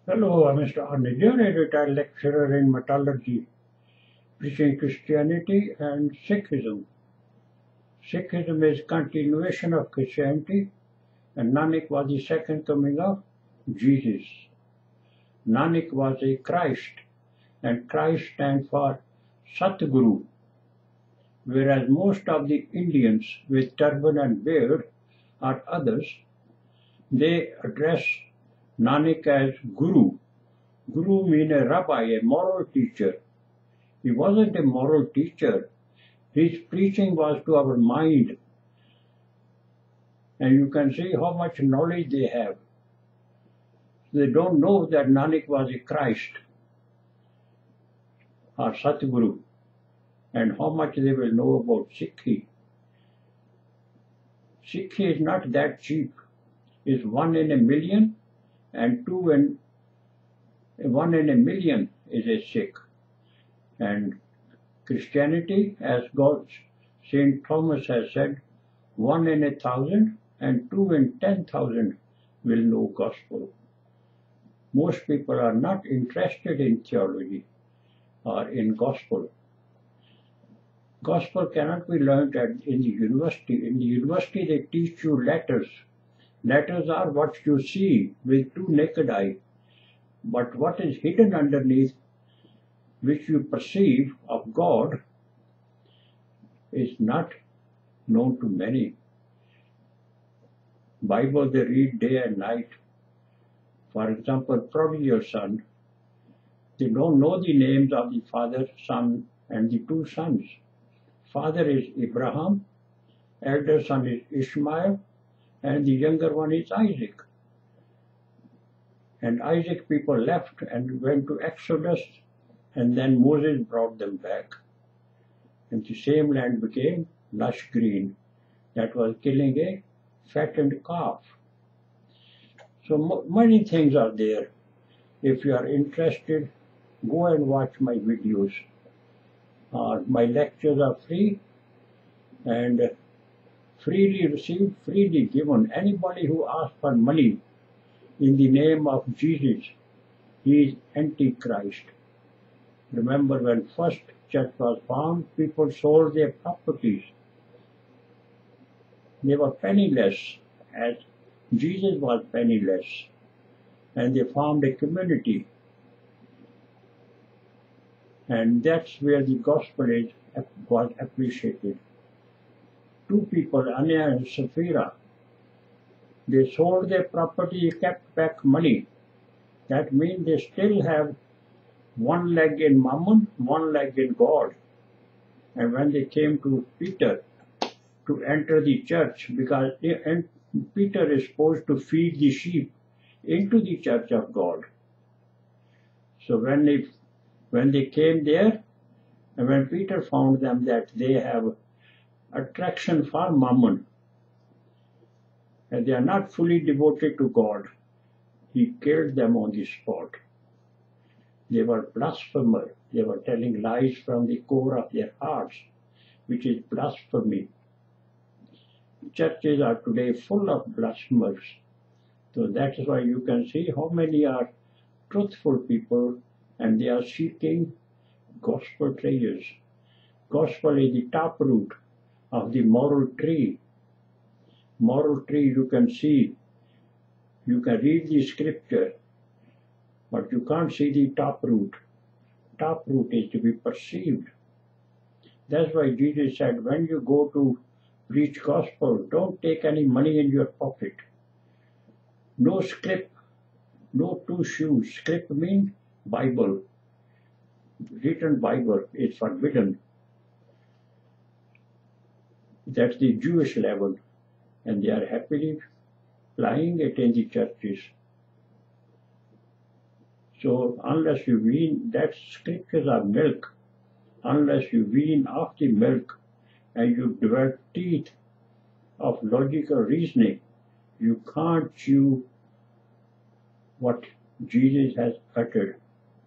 Hello, I'm Mr. Arnijan, a retired lecturer in metallurgy, preaching Christianity and Sikhism. Sikhism is continuation of Christianity, and Nanak was the second coming of Jesus. Nanak was a Christ, and Christ stands for Satguru, whereas most of the Indians with turban and beard or others, they address Nanak as Guru. Guru means a rabbi, a moral teacher. He wasn't a moral teacher. His preaching was to our mind. And you can see how much knowledge they have. They don't know that Nanak was a Christ or Satguru, and how much they will know about Sikhi. Sikhi is not that cheap. It's 1 in a million, and 1 in a million is a Sikh. And Christianity, as God, St. Thomas has said, 1 in 1,000 and 2 in 10,000 will know gospel. Most people are not interested in theology or in gospel. Gospel cannot be learned in the university. In the university they teach you letters. Letters are what you see with two naked eyes. But what is hidden underneath, which you perceive of God, is not known to many. Bible they read day and night. For example, prodigal son, they don't know the names of the father, son, and the two sons. Father is Abraham, elder son is Ishmael, and the younger one is Isaac. And Isaac people left and went to Exodus, and then Moses brought them back. And the same land became lush green. That was killing a fattened calf. So many things are there. If you are interested, go and watch my videos. My lectures are free and freely received, freely given. Anybody who asks for money in the name of Jesus, he is Antichrist. Remember, when first church was found, people sold their properties. They were penniless, as Jesus was penniless, and they formed a community. And that's where the gospel was appreciated. Two people, Anya and Sapphira, they sold their property, kept back money. That means they still have one leg in Mammon, one leg in God. And when they came to Peter to enter the church, because Peter is supposed to feed the sheep into the church of God. So when they came there, and when Peter found them that they have attraction for Mammon, and they are not fully devoted to God, he killed them on the spot. They were blasphemers. They were telling lies from the core of their hearts, which is blasphemy. Churches are today full of blasphemers. So that is why you can see how many are truthful people, and they are seeking gospel treasures. Gospel is the top root of the moral tree. Moral tree you can see. You can read the scripture, but you can't see the top root. Top root is to be perceived. That's why Jesus said, when you go to preach gospel, don't take any money in your pocket. No script, no two shoes. Script means Bible. Written Bible is forbidden. That's the Jewish level, and they are happily flying it in the churches. So unless you wean, that scriptures are milk. Unless you wean off the milk and you develop teeth of logical reasoning, you can't chew what Jesus has uttered.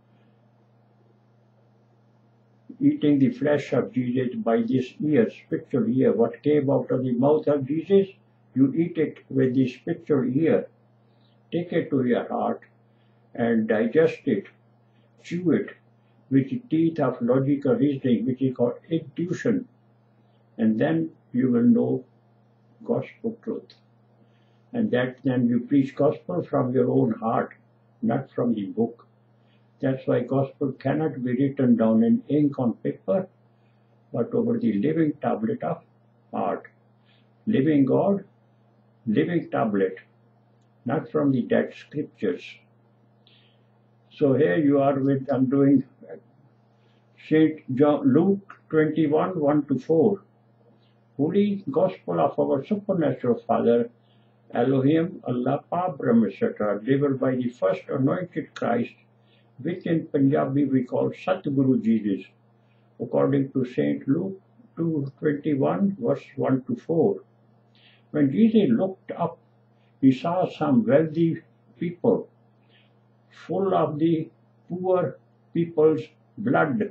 Eating the flesh of Jesus by this ear, spiritual ear, what came out of the mouth of Jesus, you eat it with the spiritual ear. Take it to your heart and digest it, chew it with the teeth of logical reasoning, which is called intuition, and then you will know gospel truth. And that then you preach gospel from your own heart, not from the book. That's why gospel cannot be written down in ink on paper, but over the living tablet of heart. Living God, living tablet, not from the dead scriptures. So here you are with, I'm doing St. Luke 21, 1-4. Holy Gospel of our Supernatural Father Elohim, Allah, Parbrahm, etc., delivered by the First Anointed Christ, which in Punjabi we call Satguru Jesus, according to St. Luke 2:21, verse 1-4. When Jesus looked up, he saw some wealthy people full of the poor people's blood.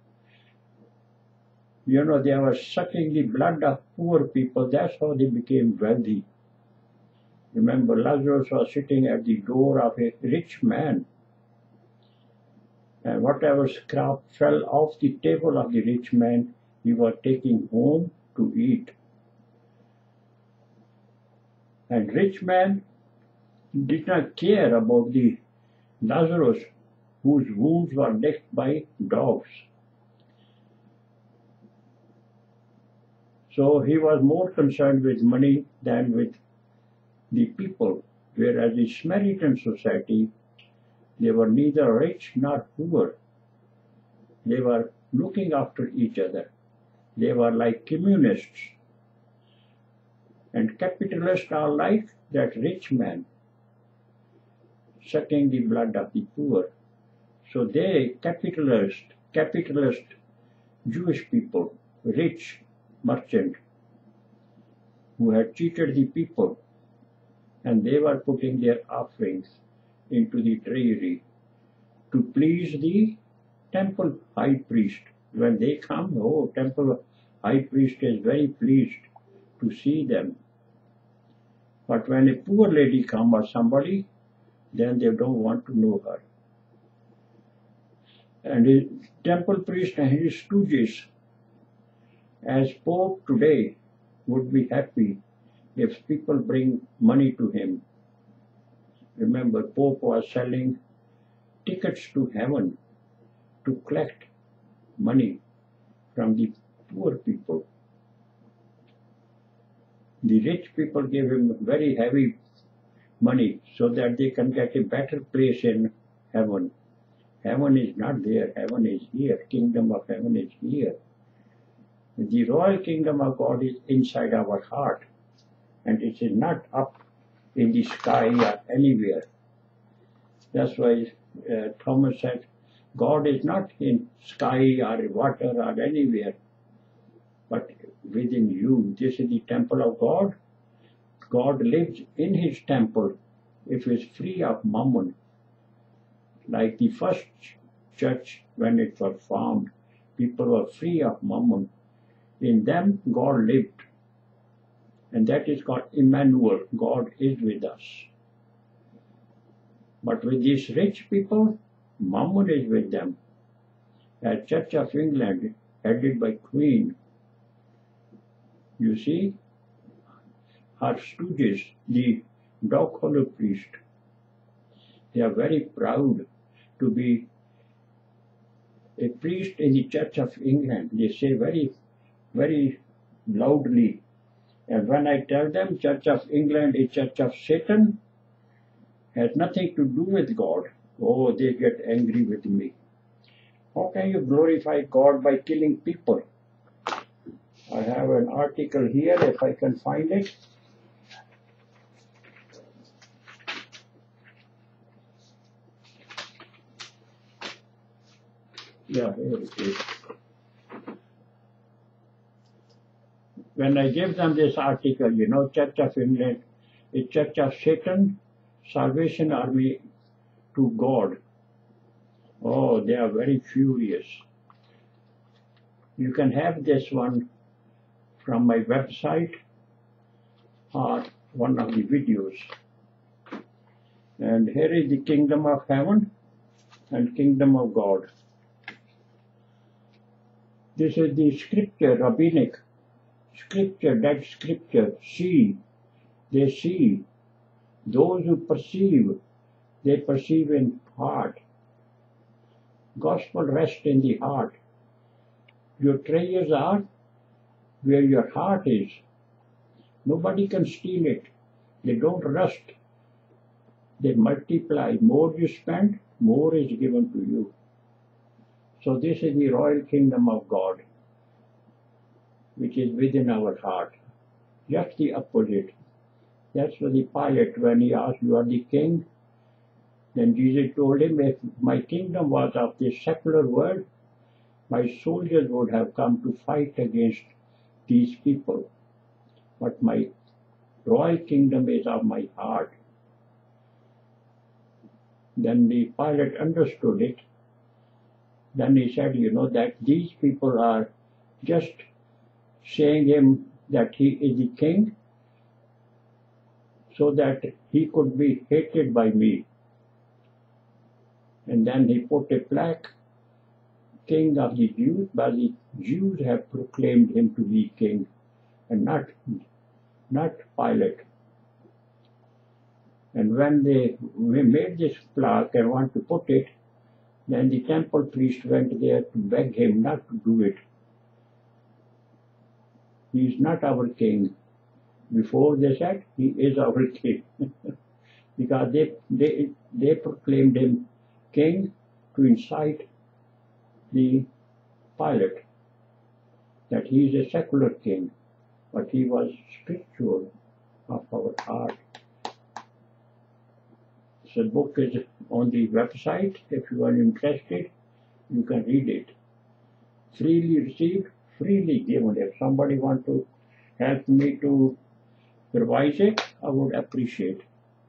You know, they were sucking the blood of poor people. That's how they became wealthy. Remember, Lazarus was sitting at the door of a rich man, and whatever scrap fell off the table of the rich man, he was taking home to eat. And rich man did not care about the Lazarus, whose wounds were licked by dogs. So he was more concerned with money than with the people, whereas the Samaritan society, they were neither rich nor poor. They were looking after each other. They were like communists. And capitalists are like that rich man, sucking the blood of the poor. So they, capitalist Jewish people, rich merchant, who had cheated the people, and they were putting their offerings into the treasury to please the temple high priest. When they come, oh, temple high priest is very pleased to see them. But when a poor lady comes or somebody, then they don't want to know her. And his temple priest and his stooges, as Pope today, would be happy if people bring money to him. Remember, Pope was selling tickets to heaven to collect money from the poor people. The rich people gave him very heavy money so that they can get a better place in heaven. Heaven is not there, heaven is here. Kingdom of heaven is here. The royal kingdom of God is inside our heart, and it is not up in the sky or anywhere. That's why Thomas said, God is not in sky or water or anywhere, but within you. This is the temple of God. God lives in his temple if it is free of mammon. Like the first church, when it was formed, people were free of mammon. In them, God lived. And that is called Emmanuel. God is with us. But with these rich people, mammon is with them. At Church of England, headed by Queen, you see, her stooges, the dog collar priest, they are very proud to be a priest in the Church of England. They say very, very loudly. And when I tell them Church of England is Church of Satan, has nothing to do with God, oh, they get angry with me. How can you glorify God by killing people? I have an article here, if I can find it. Yeah, here it is. When I give them this article, you know, Church of England is Church of Satan, Salvation Army to God. Oh, they are very furious. You can have this one from my website or one of the videos. And here is the kingdom of heaven and kingdom of God. This is the scripture, rabbinic scripture, that scripture. See, they see. Those who perceive, they perceive in heart. Gospel rests in the heart. Your treasures are where your heart is. Nobody can steal it. They don't rust. They multiply. More you spend, more is given to you. So this is the royal kingdom of God, which is within our heart. Just the opposite. That's what the Pilate, when he asked, you are the king? Then Jesus told him, if my kingdom was of this secular world, my soldiers would have come to fight against these people. But my royal kingdom is of my heart. Then the Pilate understood it. Then he said, that these people are just saying him that he is the king so that he could be hated by me. And then he put a plaque, King of the Jews, but the Jews have proclaimed him to be king and not Pilate. And when they made this plaque and want to put it, then the temple priest went there to beg him not to do it. He is not our king. Before they said, he is our king. Because they proclaimed him king to incite the Pilate that he is a secular king, but he was spiritual of our heart. So the book is on the website. If you are interested, you can read it. Freely received, freely given. If somebody wants to help me to revise it, I would appreciate.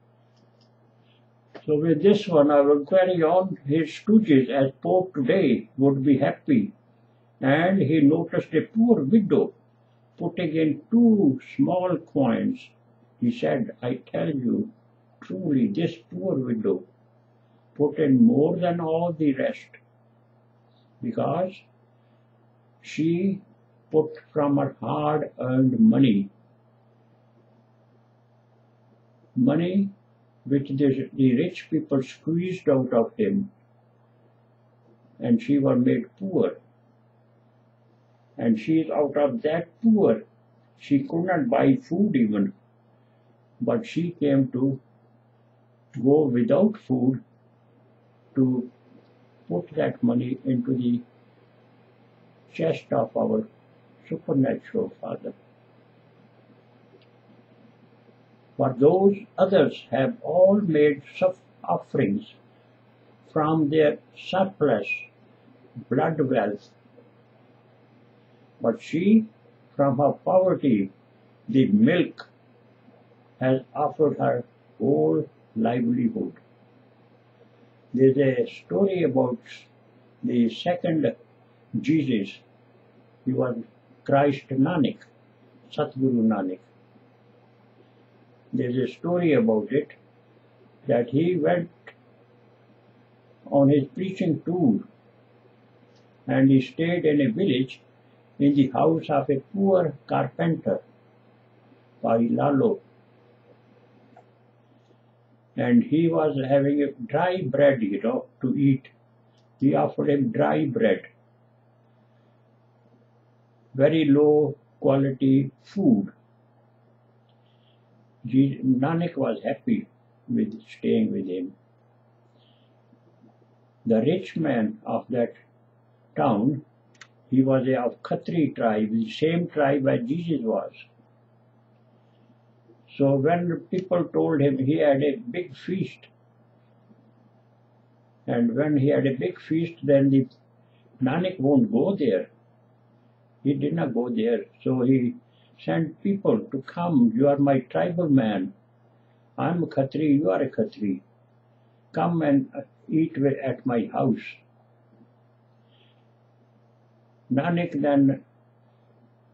So with this one, I will carry on. His stooges, as Pope today, would be happy. And he noticed a poor widow putting in 2 small coins. He said, I tell you, truly, this poor widow put in more than all the rest, because she put from her hard-earned money which the rich people squeezed out of him, and she was made poor. And she is out of that poor. She could not buy food even, but she came to go without food to put that money into the chest of our supernatural Father. For those others have all made offerings from their surplus blood wealth, but she, from her poverty, the milk, has offered her whole livelihood. There's a story about the second Jesus. He was Christ Nanak, Satguru Nanak. There's a story about it, that he went on his preaching tour and he stayed in a village in the house of a poor carpenter, Lalo. And he was having a dry bread, to eat. He offered him dry bread, very low quality food. Nanak was happy with staying with him. The rich man of that town, he was of Khatri tribe, the same tribe as Jesus was. So when people told him he had a big feast, and when he had a big feast, then the Nanak won't go there. He did not go there. So he sent people to come. You are my tribal man. I'm a Khatri, you are a Khatri. Come and eat at my house. Nanak then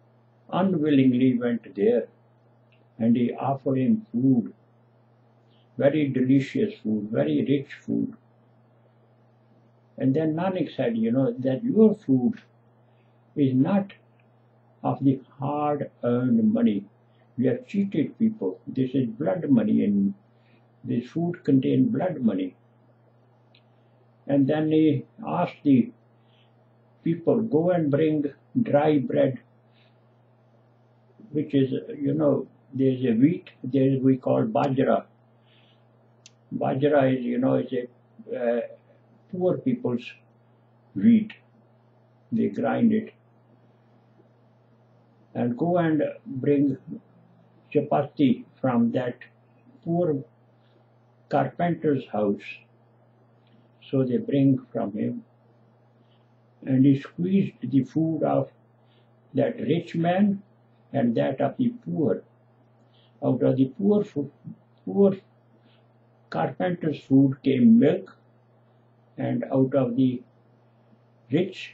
unwillingly went there, and he offered him food. very delicious food, very rich food. And then Nanak said, that your food is not of the hard-earned money. You have cheated people. This is blood money, and this food contains blood money. And then he asked the people, go and bring dry bread, which is, there's a wheat, we call bajra. Bajra is, a poor people's wheat. They grind it. And go and bring chapati from that poor carpenter's house. So they bring from him. And he squeezed the food of that rich man and that of the poor. Out of the poor carpenter's food came milk, and out of the rich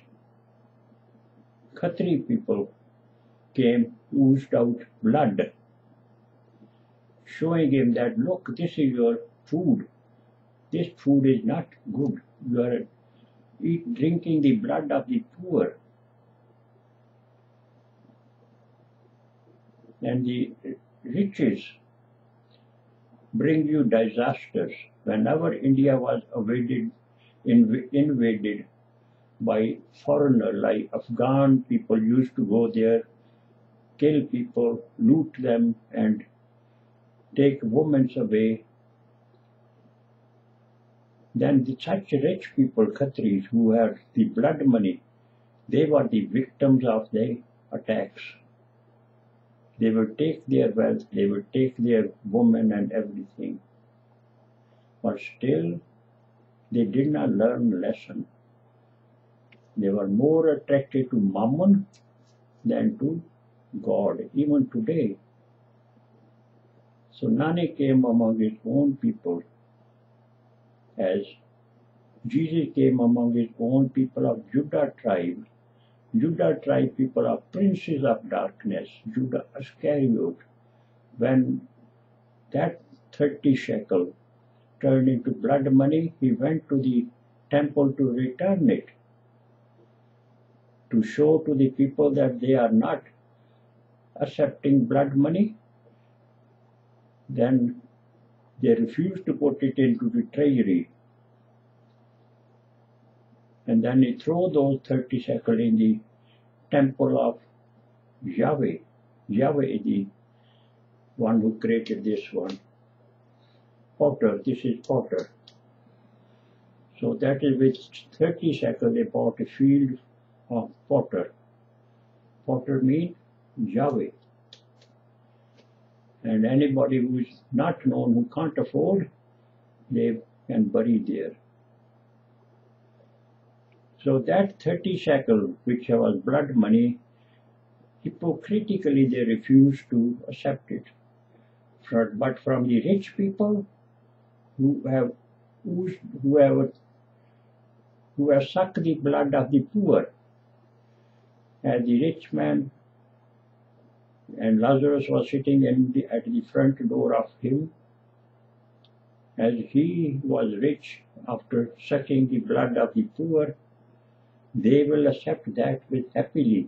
Khatri people came oozed out blood, showing him that, look, this is your food. This food is not good. You are drinking the blood of the poor. And the riches bring you disasters. Whenever India was invaded by foreigners, like Afghan people used to go there, kill people, loot them, and take women away. Then such rich people, Khatris, who had the blood money, they were the victims of the attacks. They would take their wealth, they would take their women and everything. But still, they did not learn the lesson. They were more attracted to mammon than to God, even today. So Nanak came among his own people, as Jesus came among his own people of Judah tribe. Judah tribe people are princes of darkness, Judah Iscariot. When that 30 shekel turned into blood money, he went to the temple to return it, to show to the people that they are not accepting blood money. Then they refused to put it into the treasury. And then he threw those 30 shekels in the temple of Yahweh. Yahweh is the one who created this one. Potter, this is Potter. So that is with 30 shekels they bought a field of Potter. Potter means Yahweh. And anybody who is not known, who can't afford, they can bury there. So that 30 shekel, which was blood money, hypocritically they refused to accept it. But from the rich people who have sucked the blood of the poor, as the rich man, and Lazarus was sitting at the front door of him, as he was rich after sucking the blood of the poor, they will accept that with happily.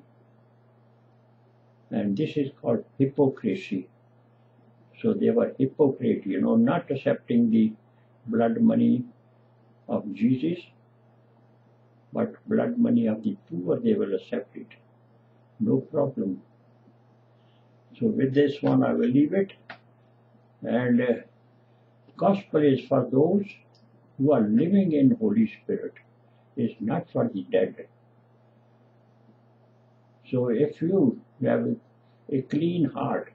And this is called hypocrisy. So they were hypocrite, not accepting the blood money of Jesus, but blood money of the poor, they will accept it. No problem. So with this one I will leave it. And gospel is for those who are living in Holy Spirit. It's not for the dead. So if you have a clean heart,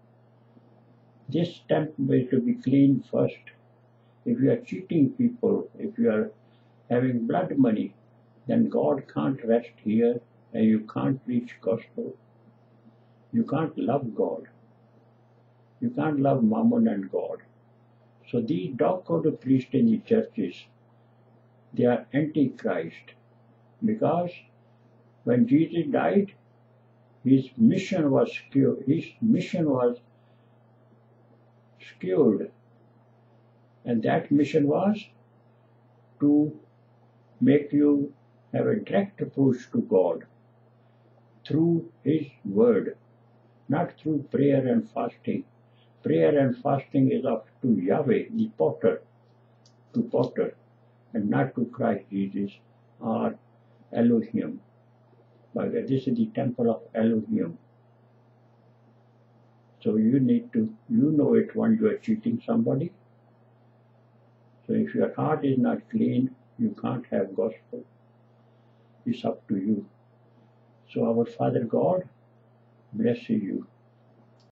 this temple is to be clean first. If you are cheating people, if you are having blood money, then God can't rest here and you can't preach gospel. You can't love God. You can't love Mammon and God. So these dog-coated priests in the churches, they are antichrist, because when Jesus died, his mission was skewed. And that mission was to make you have a direct approach to God through His Word, not through prayer and fasting. Prayer and fasting is up to Yahweh, the potter, and not to Christ Jesus or Elohim. But this is the temple of Elohim. So you need to, you know it when you are cheating somebody. So if your heart is not clean, you can't have gospel. It's up to you. So our Father God bless you.